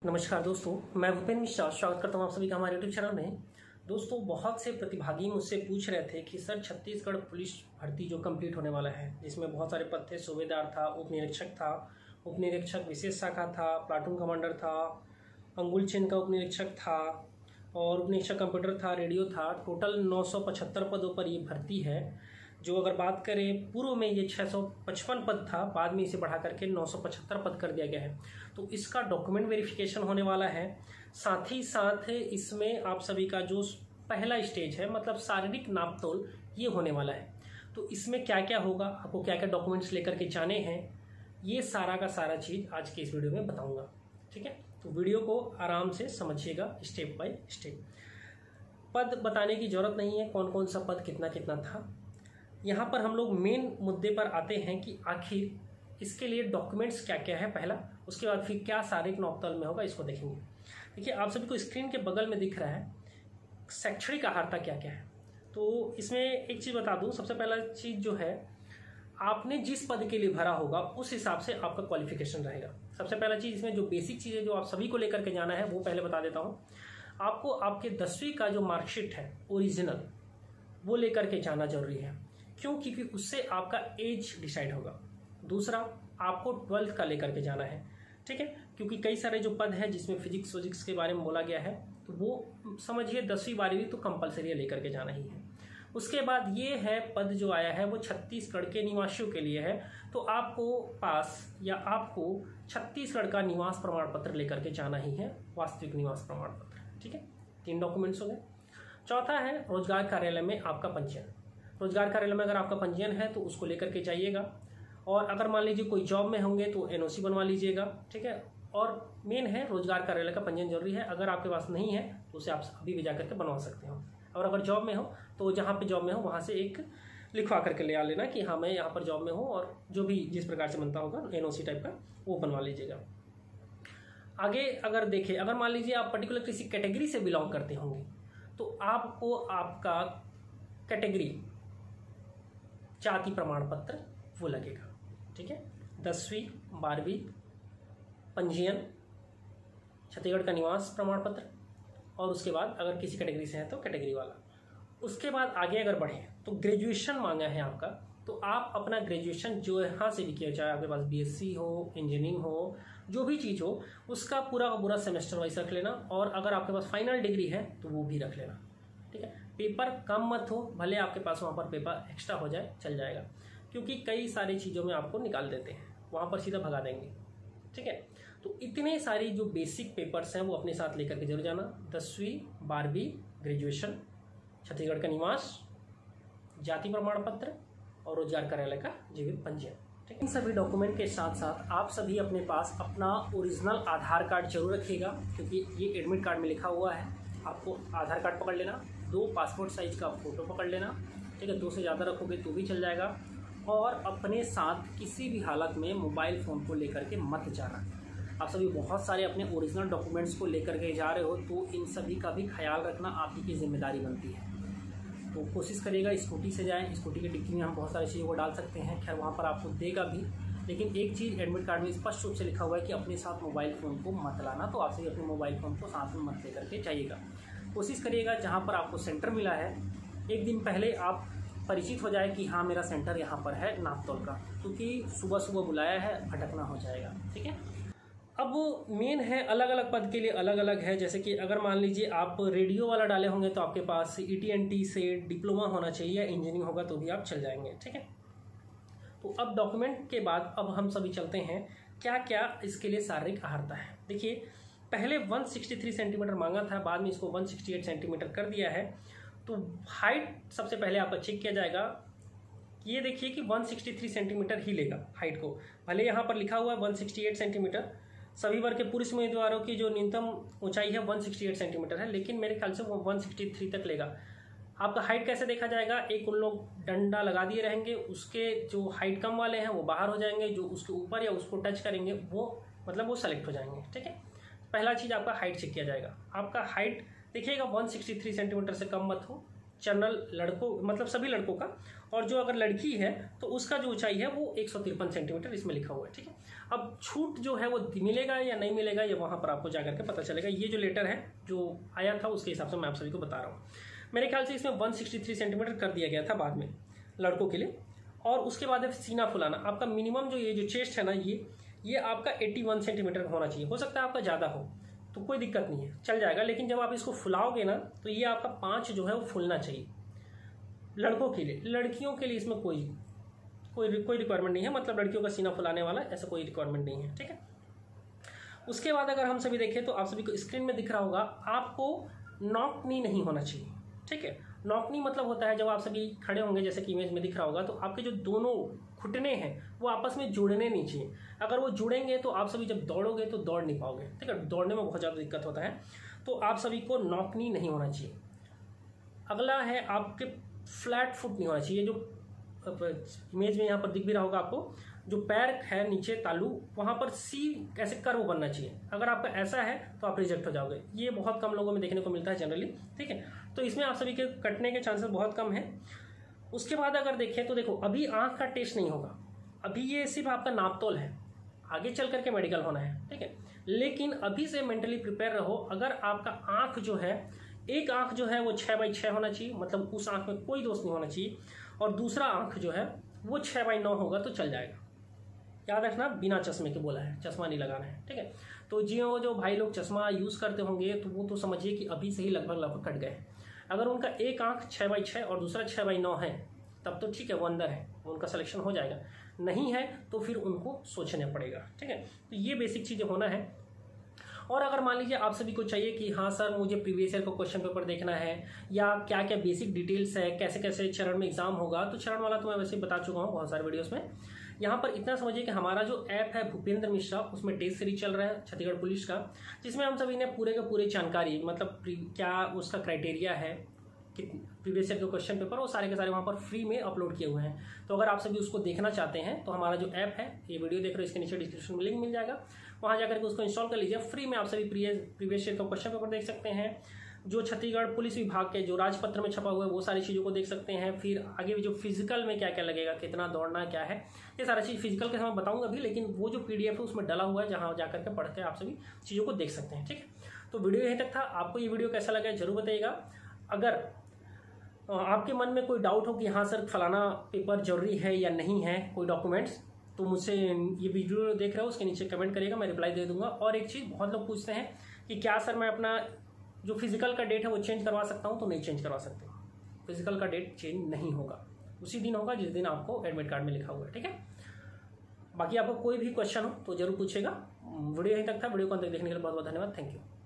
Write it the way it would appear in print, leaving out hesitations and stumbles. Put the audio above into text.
नमस्कार दोस्तों, मैं भूपेन मिश्रा स्वागत करता हूँ आप सभी का हमारे यूट्यूब चैनल में। दोस्तों, बहुत से प्रतिभागी मुझसे पूछ रहे थे कि सर छत्तीसगढ़ पुलिस भर्ती जो कंप्लीट होने वाला है, जिसमें बहुत सारे पद थे, सूबेदार था, उप निरीक्षक विशेष शाखा था, प्लाटून कमांडर था, अंगुल चेन का उप निरीक्षक था और उप निरीक्षक कंप्यूटर था, रेडियो था। टोटल 975 पदों पर ये भर्ती है। जो अगर बात करें, पूर्व में ये 655 पद था, बाद में इसे बढ़ा करके 975 पद कर दिया गया है। तो इसका डॉक्यूमेंट वेरिफिकेशन होने वाला है। साथ ही साथ इसमें आप सभी का जो पहला स्टेज है, मतलब शारीरिक नापतोल, ये होने वाला है। तो इसमें क्या क्या होगा, आपको क्या क्या डॉक्यूमेंट्स लेकर के जाने हैं, ये सारा का सारा चीज़ आज के इस वीडियो में बताऊँगा। ठीक है, तो वीडियो को आराम से समझिएगा, स्टेप बाय स्टेप। पद बताने की जरूरत नहीं है, कौन कौन सा पद कितना कितना था। यहाँ पर हम लोग मेन मुद्दे पर आते हैं कि आखिर इसके लिए डॉक्यूमेंट्स क्या क्या है पहला, उसके बाद फिर क्या शारीरिक नापतोल में होगा, इसको देखेंगे। देखिए, आप सभी को स्क्रीन के बगल में दिख रहा है शैक्षणिक अर्हता क्या क्या है। तो इसमें एक चीज़ बता दूँ, सबसे पहला चीज़ जो है, आपने जिस पद के लिए भरा होगा उस हिसाब से आपका क्वालिफिकेशन रहेगा। सबसे पहला चीज़, इसमें जो बेसिक चीज़ें जो आप सभी को लेकर के जाना है वो पहले बता देता हूँ। आपको आपके 10वीं का जो मार्कशीट है ओरिजिनल, वो लेकर के जाना जरूरी है। क्यों? क्योंकि उससे आपका एज डिसाइड होगा। दूसरा, आपको 12th का लेकर के जाना है। ठीक है, क्योंकि कई सारे जो पद हैं जिसमें फिजिक्स के बारे में बोला गया है, तो वो समझिए 10वीं 12वीं तो कंपलसरी लेकर के जाना ही है। उसके बाद ये है पद जो आया है वो छत्तीसगढ़ के निवासियों के लिए है। तो आपको पास या आपको छत्तीसगढ़ का निवास प्रमाण पत्र लेकर के जाना ही है, वास्तविक निवास प्रमाण पत्र। ठीक है, 3 डॉक्यूमेंट्स हो गए। चौथा है रोजगार कार्यालय में आपका पंजीयन। रोजगार कार्यालय में अगर आपका पंजीयन है तो उसको लेकर के जाइएगा। और अगर मान लीजिए कोई जॉब में होंगे तो एनओसी बनवा लीजिएगा। ठीक है, और मेन है रोजगार कार्यालय का पंजीयन जरूरी है। अगर आपके पास नहीं है तो उसे आप अभी भी जा करके बनवा सकते हो। और अगर जॉब में हो तो जहाँ पे जॉब में हो वहाँ से एक लिखवा करके ले आ लेना कि हाँ मैं यहाँ पर जॉब में हूँ, और जो भी जिस प्रकार से बनता होगा एनओसी टाइप का वो बनवा लीजिएगा। आगे अगर देखें, अगर मान लीजिए आप पर्टिकुलर किसी कैटेगरी से बिलोंग करते होंगे तो आपको आपका कैटेगरी जाति प्रमाण पत्र वो लगेगा। ठीक है, 10वीं 12वीं पंजीयन, छत्तीसगढ़ का निवास प्रमाण पत्र, और उसके बाद अगर किसी कैटेगरी से है तो कैटेगरी वाला। उसके बाद आगे अगर बढ़े तो ग्रेजुएशन मांगा है आपका, तो आप अपना ग्रेजुएशन जो यहाँ से भी किया, चाहे आपके पास बीएससी हो, इंजीनियरिंग हो, जो भी चीज़ हो, उसका पूरा का पूरा सेमेस्टर वाइज रख लेना। और अगर आपके पास फाइनल डिग्री है तो वो भी रख लेना। ठीक है, पेपर कम मत हो, भले आपके पास वहाँ पर पेपर एक्स्ट्रा हो जाए, चल जाएगा, क्योंकि कई सारी चीज़ों में आपको निकाल देते हैं, वहाँ पर सीधा भगा देंगे। ठीक है, तो इतने सारी जो बेसिक पेपर्स हैं वो अपने साथ लेकर के जरूर जाना। 10वीं 12वीं ग्रेजुएशन, छत्तीसगढ़ का निवास, जाति प्रमाण पत्र और रोजगार कार्यालय का जीवित पंजीयन। ठीक है, इन सभी डॉक्यूमेंट के साथ साथ आप सभी अपने पास अपना ओरिजिनल आधार कार्ड जरूर रखिएगा, क्योंकि ये एडमिट कार्ड में लिखा हुआ है। आपको आधार कार्ड पकड़ लेना, 2 पासपोर्ट साइज का फोटो पकड़ लेना। ठीक है, 2 से ज़्यादा रखोगे तो भी चल जाएगा। और अपने साथ किसी भी हालत में मोबाइल फ़ोन को लेकर के मत जाना। आप सभी बहुत सारे अपने ओरिजिनल डॉक्यूमेंट्स को लेकर के जा रहे हो, तो इन सभी का भी ख्याल रखना आप ही की जिम्मेदारी बनती है। तो कोशिश करिएगा स्कूटी से जाएं। स्कूटी की डिक्की में हम बहुत सारी चीज़ों को डाल सकते हैं, खैर वहाँ पर आपको देगा भी। लेकिन एक चीज़ एडमिट कार्ड में स्पष्ट रूप से लिखा हुआ है कि अपने साथ मोबाइल फ़ोन को मत लाना। तो आप सभी अपने मोबाइल फ़ोन को साथ में मत लेकर के जाइएगा। कोशिश करिएगा जहाँ पर आपको सेंटर मिला है, एक दिन पहले आप परिचित हो जाए कि हाँ मेरा सेंटर यहाँ पर है नापतोल का, क्योंकि सुबह सुबह बुलाया है, भटकना हो जाएगा। ठीक है, अब मेन है अलग अलग पद के लिए अलग अलग है। जैसे कि अगर मान लीजिए आप रेडियो वाला डाले होंगे तो आपके पास ETNT से डिप्लोमा होना चाहिए, या इंजीनियरिंग होगा तो भी आप चल जाएंगे। ठीक है, तो अब डॉक्यूमेंट के बाद अब हम सभी चलते हैं क्या क्या इसके लिए शारीरिक अर्हता है। देखिए, पहले 163 सेंटीमीटर मांगा था, बाद में इसको 168 सेंटीमीटर कर दिया है। तो हाइट सबसे पहले आपका चेक किया जाएगा। ये देखिए कि 163 सेंटीमीटर ही लेगा हाइट को, भले यहाँ पर लिखा हुआ है 168 सेंटीमीटर। सभी वर्ग के पुरुष उम्मीदवारों की जो न्यूनतम ऊंचाई है 168 सेंटीमीटर है, लेकिन मेरे ख्याल से वो 163 तक लेगा। आपका हाइट कैसे देखा जाएगा? एक उन लोग डंडा लगा दिए रहेंगे, उसके जो हाइट कम वाले हैं वो बाहर हो जाएंगे, जो उसके ऊपर या उसको टच करेंगे वो मतलब वो सेलेक्ट हो जाएंगे। ठीक है, पहला चीज़ आपका हाइट चेक किया जाएगा। आपका हाइट देखिएगा 163 सेंटीमीटर से कम मत हो, जनरल लड़कों मतलब सभी लड़कों का, और जो अगर लड़की है तो उसका जो ऊंचाई है वो 153 सेंटीमीटर इसमें लिखा हुआ है। ठीक है, अब छूट जो है वो मिलेगा या नहीं मिलेगा ये वहाँ पर आपको जाकर के पता चलेगा। ये जो लेटर है जो आया था उसके हिसाब से मैं आप सभी को बता रहा हूँ। मेरे ख्याल से इसमें 163 सेंटीमीटर कर दिया गया था बाद में लड़कों के लिए। और उसके बाद है सीना फुलाना। आपका मिनिमम जो ये जो चेस्ट है ना ये आपका 81 सेंटीमीटर का होना चाहिए। हो सकता है आपका ज़्यादा हो तो कोई दिक्कत नहीं है, चल जाएगा। लेकिन जब आप इसको फुलाओगे ना तो ये आपका 5 जो है वो फूलना चाहिए लड़कों के लिए। लड़कियों के लिए इसमें कोई रिक्वायरमेंट नहीं है, मतलब लड़कियों का सीना फुलाने वाला ऐसा कोई रिक्वायरमेंट नहीं है, ठीक है। उसके बाद अगर हम सभी देखें तो आप सभी को स्क्रीन में दिख रहा होगा, आपको नॉक नी नहीं होना चाहिए, ठीक है। नॉक नी मतलब होता है जब आप सभी खड़े होंगे जैसे कि इमेज में दिख रहा होगा तो आपके जो दोनों घुटने हैं वो आपस में जुड़ने नहीं चाहिए। अगर वो जुड़ेंगे तो आप सभी जब दौड़ोगे तो दौड़ नहीं पाओगे, ठीक है। दौड़ने में बहुत ज़्यादा दिक्कत होता है, तो आप सभी को नॉक नी नहीं होना चाहिए। अगला है आपके फ्लैट फुट नहीं होना चाहिए। जो इमेज में यहाँ पर दिख भी रहा होगा आपको, जो पैर है नीचे तालू वहाँ पर सी ऐसे कर्व बनना चाहिए। अगर आपका ऐसा है तो आप रिजेक्ट हो जाओगे। ये बहुत कम लोगों में देखने को मिलता है जनरली, ठीक है। तो इसमें आप सभी के कटने के चांसेस बहुत कम है। उसके बाद अगर देखें तो देखो अभी आँख का टेस्ट नहीं होगा, अभी ये सिर्फ आपका नापतोल है, आगे चल करके मेडिकल होना है, ठीक है। लेकिन अभी से मेंटली प्रिपेयर रहो। अगर आपका आँख जो है, एक आँख जो है वो 6/6 होना चाहिए, मतलब उस आँख में कोई दोष नहीं होना चाहिए, और दूसरा आँख जो है वो 6/9 होगा तो चल जाएगा। याद रखना बिना चश्मे के बोला है, चश्मा नहीं लगाना है, ठीक है। तो जो भाई लोग चश्मा यूज़ करते होंगे तो वो तो समझिए कि अभी से ही लगभग कट गए। अगर उनका एक आँख 6/6 और दूसरा 6/9 है तब तो ठीक है, वो अंदर है, उनका सिलेक्शन हो जाएगा। नहीं है तो फिर उनको सोचना पड़ेगा, ठीक है। तो ये बेसिक चीज़ें होना है। और अगर मान लीजिए आप सभी को चाहिए कि हाँ सर मुझे प्रीवियस ईयर को क्वेश्चन पेपर देखना है या क्या क्या बेसिक डिटेल्स है, कैसे कैसे चरण में एग्जाम होगा, तो चरण वाला तो मैं वैसे ही बता चुका हूँ बहुत सारे वीडियोस में। यहाँ पर इतना समझिए कि हमारा जो ऐप है भूपेंद्र मिश्रा, उसमें टेस्ट सीरीज चल रहा है छत्तीसगढ़ पुलिस का, जिसमें हम सभी ने पूरे के पूरे जानकारी, मतलब क्या उसका क्राइटेरिया है, कि प्रीवियस ईयर के क्वेश्चन पेपर वो सारे के सारे वहाँ पर फ्री में अपलोड किए हुए हैं। तो अगर आप सभी उसको देखना चाहते हैं तो हमारा जो ऐप है, ये वीडियो देख रहे हो इसके नीचे डिस्क्रिप्शन में लिंक मिल जाएगा, वहाँ जाकर के उसको इंस्टॉल कर लीजिए। फ्री में आप सभी प्रीवियस ईयर का क्वेश्चन पेपर देख सकते हैं, जो छत्तीसगढ़ पुलिस विभाग के जो राजपत्र में छपा हुआ है वो सारी चीज़ों को देख सकते हैं। फिर आगे भी जो फिजिकल में क्या क्या लगेगा, कितना दौड़ना क्या है, ये सारा चीज़ फिजिकल के समय बताऊंगा भी, लेकिन वो जो PDF है उसमें डला हुआ है, जहाँ जाकर के पढ़ के आप सभी चीज़ों को देख सकते हैं, ठीक है। तो वीडियो यहीं तक था। आपको ये वीडियो कैसा लगा जरूर बताइएगा। अगर आपके मन में कोई डाउट हो कि हाँ सर फलाना पेपर जरूरी है या नहीं है कोई डॉक्यूमेंट्स, तो मुझसे ये वीडियो देख रहे हो उसके नीचे कमेंट करिएगा, मैं रिप्लाई दे दूंगा। और एक चीज़ बहुत लोग पूछते हैं कि क्या सर मैं अपना जो फिजिकल का डेट है वो चेंज करवा सकता हूँ, तो नहीं चेंज करवा सकते। फिजिकल का डेट चेंज नहीं होगा, उसी दिन होगा जिस दिन आपको एडमिट कार्ड में लिखा हुआ है, ठीक है। बाकी आपको कोई भी क्वेश्चन हो तो जरूर पूछेगा। वीडियो यहीं तक था। वीडियो को अंत तक देखने के लिए बहुत बहुत धन्यवाद। Thank you.